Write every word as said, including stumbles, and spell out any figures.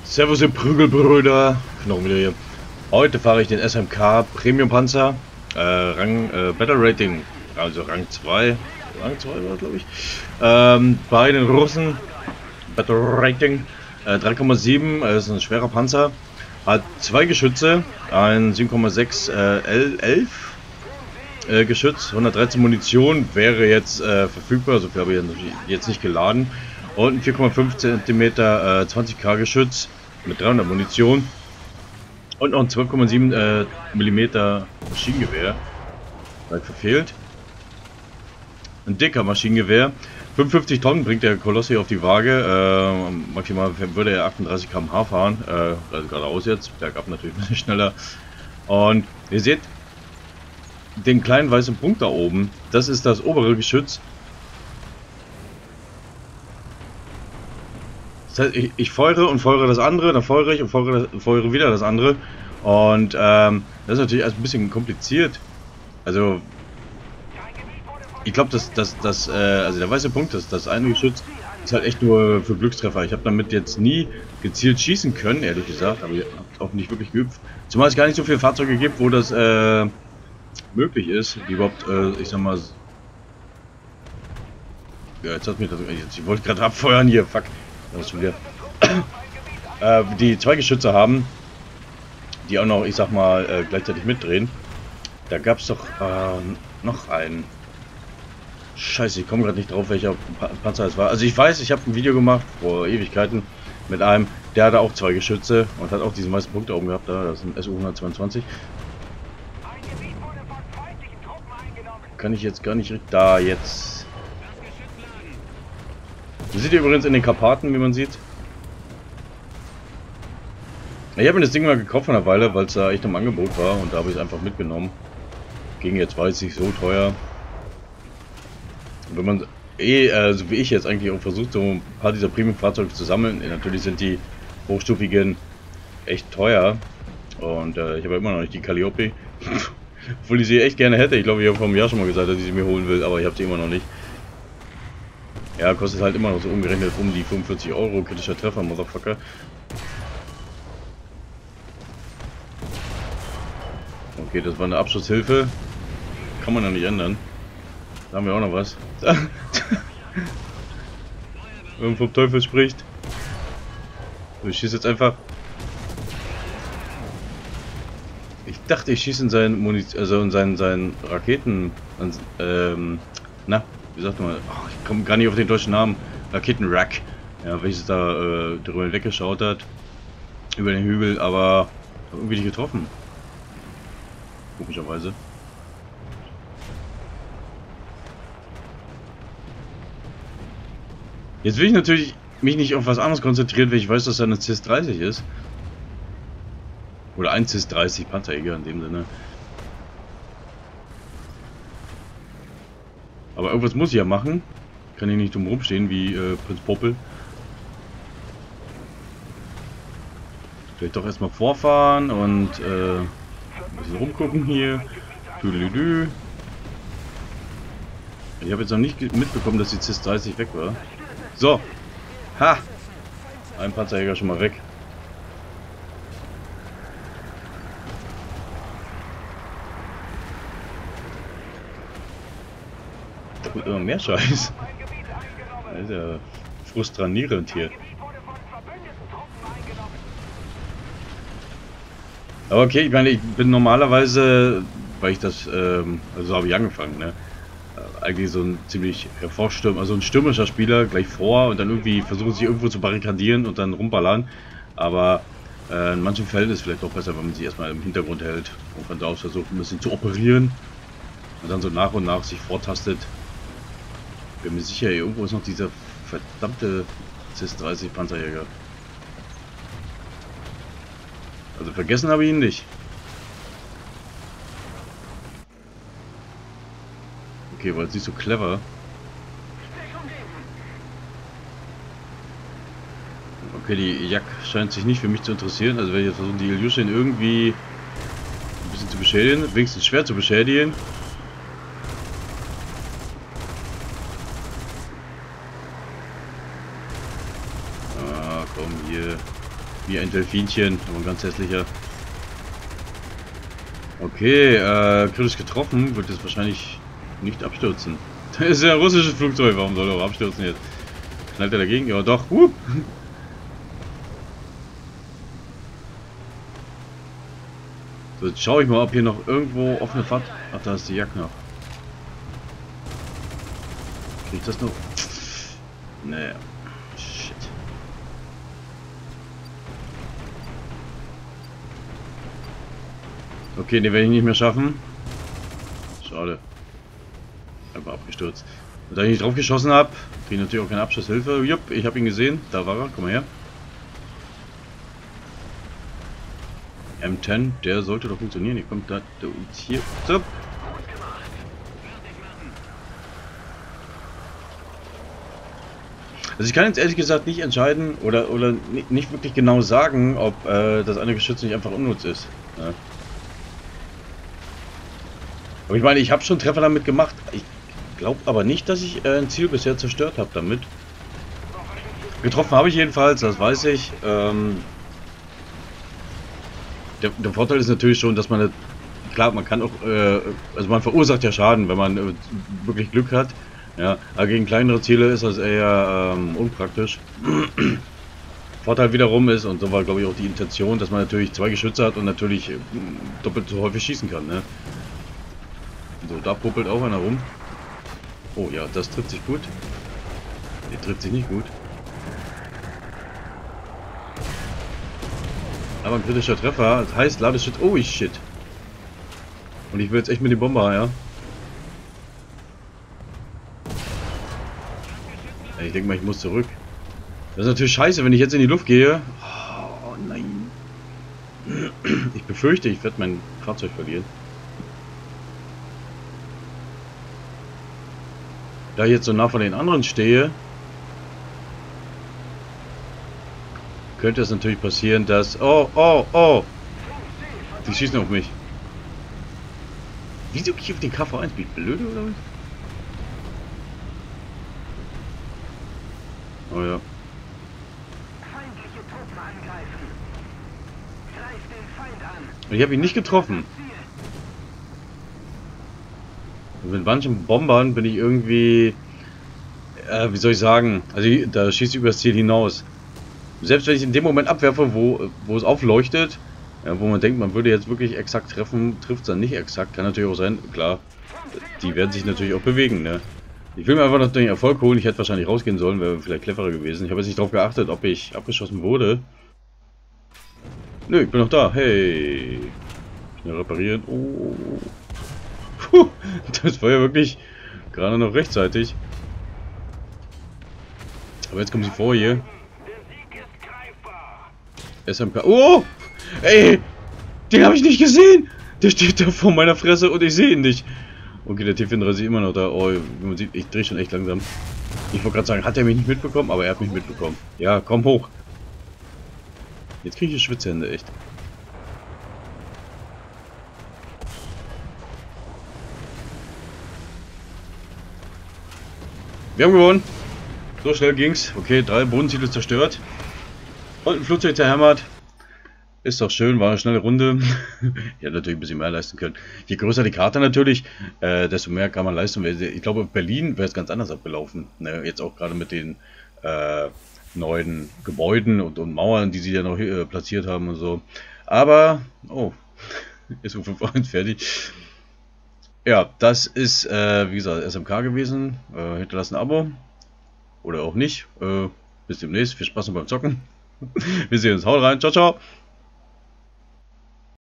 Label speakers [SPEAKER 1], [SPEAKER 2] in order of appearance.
[SPEAKER 1] Servus ihr Prügelbrüder, Knochen wieder hier. Heute fahre ich den S M K Premium Panzer, äh, Rang äh, Battle Rating, also Rang zwei, Rang zwei war glaube ich, ähm, bei den Russen, Battle Rating äh, drei Komma sieben, äh, ist ein schwerer Panzer, hat zwei Geschütze, ein sieben Komma sechs äh, L elf äh, Geschütz, hundertdreizehn Munition wäre jetzt äh, verfügbar, so viel habe ich jetzt nicht geladen, und ein vier Komma fünf Zentimeter äh, zwanzig K Geschütz mit dreihundert Munition und noch ein zwölf Komma sieben äh, Millimeter Maschinengewehr, weit verfehlt. Ein dicker Maschinengewehr, fünfundfünfzig Tonnen bringt der Koloss hier auf die Waage, äh, maximal würde er achtunddreißig Kilometer pro Stunde fahren, äh, also geradeaus jetzt, bergab natürlich ein bisschen schneller. Und ihr seht den kleinen weißen Punkt da oben, das ist das obere Geschütz. Das heißt, ich, ich feuere und feuere das andere, dann feuere ich und feuere, feuere wieder das andere. Und ähm, das ist natürlich erst ein bisschen kompliziert. Also, ich glaube, dass das, das, äh, also der weiße Punkt, das, das eine Geschütz, ist halt echt nur für Glückstreffer. Ich habe damit jetzt nie gezielt schießen können, ehrlich gesagt, aber ich habe auch nicht wirklich geübt. Zumal es gar nicht so viele Fahrzeuge gibt, wo das äh, möglich ist, die überhaupt, äh, ich sag mal. Ja, jetzt hat mich das. Ich wollte gerade abfeuern hier, fuck. Das ist schon wieder. äh, die zwei Geschütze haben, die auch noch, ich sag mal, äh, gleichzeitig mitdrehen. Da gab es doch äh, noch einen. Scheiße, ich komme gerade nicht drauf, welcher pa Panzer es war. Also ich weiß, ich habe ein Video gemacht vor Ewigkeiten mit einem, der hatte auch zwei Geschütze und hat auch diesen weißen Punkt da oben gehabt. Da, das ist ein S U hundertzweiundzwanzig. Kann ich jetzt gar nicht richtig. Da jetzt. Wir sind hier übrigens in den Karpaten, wie man sieht. Ich habe mir das Ding mal gekauft vor einer Weile, weil es da echt im Angebot war und da habe ich es einfach mitgenommen. Ging jetzt, weiß ich, so teuer. Und wenn man eh, äh, so wie ich jetzt eigentlich auch versucht, so ein paar dieser Premium-Fahrzeuge zu sammeln, natürlich sind die hochstufigen echt teuer. Und äh, ich habe immer noch nicht die Calliope. Obwohl ich sie echt gerne hätte. Ich glaube, ich habe vor einem Jahr schon mal gesagt, dass ich sie mir holen will, aber ich habe sie immer noch nicht. Ja, kostet halt immer noch so umgerechnet um die fünfundvierzig Euro, kritischer Treffer, Motherfucker. Okay, das war eine Abschusshilfe. Kann man ja nicht ändern. Da haben wir auch noch was. Wenn man vom Teufel spricht. So, ich schieße jetzt einfach. Ich dachte, ich schieße in seinen Munition, also in seinen, seinen Raketen. Ähm, na, wie sagt man? Oh, ich komme gar nicht auf den deutschen Namen. Raketenrack. Ja, welches da äh, drüber hinweggeschaut hat. Über den Hügel, aber irgendwie nicht getroffen. Komischerweise. Jetzt will ich natürlich mich nicht auf was anderes konzentrieren, weil ich weiß, dass da eine C I S dreißig ist. Oder ein C I S dreißig, Panzerjäger in dem Sinne. Aber irgendwas muss ich ja machen. Kann ich nicht dumm rumstehen wie äh, Prinz Popel. Vielleicht doch erstmal vorfahren und äh, ein bisschen rumgucken hier. Tüdelüdü. Ich habe jetzt noch nicht mitbekommen, dass die C I S dreißig weg war. So. Ha! Ein Panzerjäger schon mal weg. Da kommt immer mehr Scheiß. Das ist ja frustrierend hier. Aber okay, ich meine, ich bin normalerweise, weil ich das, ähm, also so habe ich angefangen, ne? Eigentlich so ein ziemlich hervorstürm, also ein stürmischer Spieler gleich vor und dann irgendwie versuchen sich irgendwo zu barrikadieren und dann rumballern. Aber äh, in manchen Fällen ist es vielleicht auch besser, wenn man sich erstmal im Hintergrund hält und von da aus versucht ein bisschen zu operieren und dann so nach und nach sich vortastet. Bin mir sicher, irgendwo ist noch dieser verdammte C I S dreißig Panzerjäger. Also vergessen habe ich ihn nicht. Okay, weil sie so clever. Okay, die Jak scheint sich nicht für mich zu interessieren. Also werde ich jetzt versuchen, die Ilyushin irgendwie ein bisschen zu beschädigen. Wenigstens schwer zu beschädigen. Ah, komm hier. Wie ein Delfinchen, aber ein ganz hässlicher. Okay, äh, kritisch getroffen, wird es wahrscheinlich nicht abstürzen. Das ist ja ein russisches Flugzeug, warum soll er auch abstürzen jetzt? Knallt er dagegen? Ja doch, uh. So, jetzt schaue ich mal, ob hier noch irgendwo offene Fahrt... Ach, da ist die Jagd noch. Krieg ich das noch? Nee. Shit. Okay, den werde ich nicht mehr schaffen. Schade. Einfach abgestürzt. Und da ich nicht drauf geschossen habe, kriege ich natürlich auch keine Abschusshilfe. Jupp, ich habe ihn gesehen. Da war er. Komm mal her. M zehn, der sollte doch funktionieren. Hier kommt da hier. So. Also ich kann jetzt ehrlich gesagt nicht entscheiden oder oder nicht wirklich genau sagen, ob äh, das eine Geschütz nicht einfach unnütz ist. Ja. Aber ich meine, ich habe schon Treffer damit gemacht. Ich glaube aber nicht, dass ich äh, ein Ziel bisher zerstört habe damit. Getroffen habe ich jedenfalls, das weiß ich. Ähm, der, der Vorteil ist natürlich schon, dass man, klar, man kann auch, äh, also man verursacht ja Schaden, wenn man äh, wirklich Glück hat. Ja, aber gegen kleinere Ziele ist das eher ähm, unpraktisch. Vorteil wiederum ist, und so war glaube ich auch die Intention, dass man natürlich zwei Geschütze hat und natürlich äh, doppelt so häufig schießen kann. Ne? So, da puppelt auch einer rum. Oh ja, das trifft sich gut. Der trifft sich nicht gut. Aber ein kritischer Treffer, das heißt Ladeshit. Oh shit. Und ich will jetzt echt mit dem Bomber, ja. Ich denke mal, ich muss zurück. Das ist natürlich scheiße, wenn ich jetzt in die Luft gehe. Oh nein. Ich befürchte, ich werde mein Fahrzeug verlieren. Da ich jetzt so nah von den anderen stehe, könnte es natürlich passieren, dass... Oh, oh, oh! Die schießen auf mich. Wieso gehe ich auf den K V eins? Bin ich blöd oder was? Oh ja. Ich habe ihn nicht getroffen. Und mit manchen Bombern bin ich irgendwie... Äh, wie soll ich sagen? Also da schießt ich über das Ziel hinaus. Selbst wenn ich in dem Moment abwerfe, wo, wo es aufleuchtet, ja, wo man denkt, man würde jetzt wirklich exakt treffen, trifft es dann nicht exakt. Kann natürlich auch sein, klar, die werden sich natürlich auch bewegen. Ne? Ich will mir einfach noch den Erfolg holen. Ich hätte wahrscheinlich rausgehen sollen, wäre vielleicht cleverer gewesen. Ich habe jetzt nicht darauf geachtet, ob ich abgeschossen wurde. Nö, ich bin noch da. Hey. Schnell reparieren. Oh. Puh, das war ja wirklich gerade noch rechtzeitig. Aber jetzt kommen sie vor hier. S M K. Oh! Ey! Den habe ich nicht gesehen! Der steht da vor meiner Fresse und ich sehe ihn nicht. Okay, der T vierunddreißig immer noch da. Oh, man sieht, ich drehe schon echt langsam. Ich wollte gerade sagen, hat er mich nicht mitbekommen? Aber er hat mich mitbekommen. Ja, komm hoch. Jetzt kriege ich Schwitzhände, echt. Wir haben gewonnen. So schnell ging's. Okay, drei Bodenziele zerstört. Und ein Flugzeug zerhämmert. Ist doch schön, war eine schnelle Runde. Ich hätte natürlich ein bisschen mehr leisten können. Je größer die Karte natürlich, äh, desto mehr kann man leisten. Ich glaube, in Berlin wäre es ganz anders abgelaufen. Ne? Jetzt auch gerade mit den äh, neuen Gebäuden und, und Mauern, die sie ja noch äh, platziert haben und so. Aber, oh, ist U fünf eins fertig. Ja, das ist, äh, wie gesagt, S M K gewesen. Äh, hinterlasst ein Abo. Oder auch nicht. Äh, bis demnächst. Viel Spaß noch beim Zocken. Wir sehen uns. Haut rein. Ciao, ciao.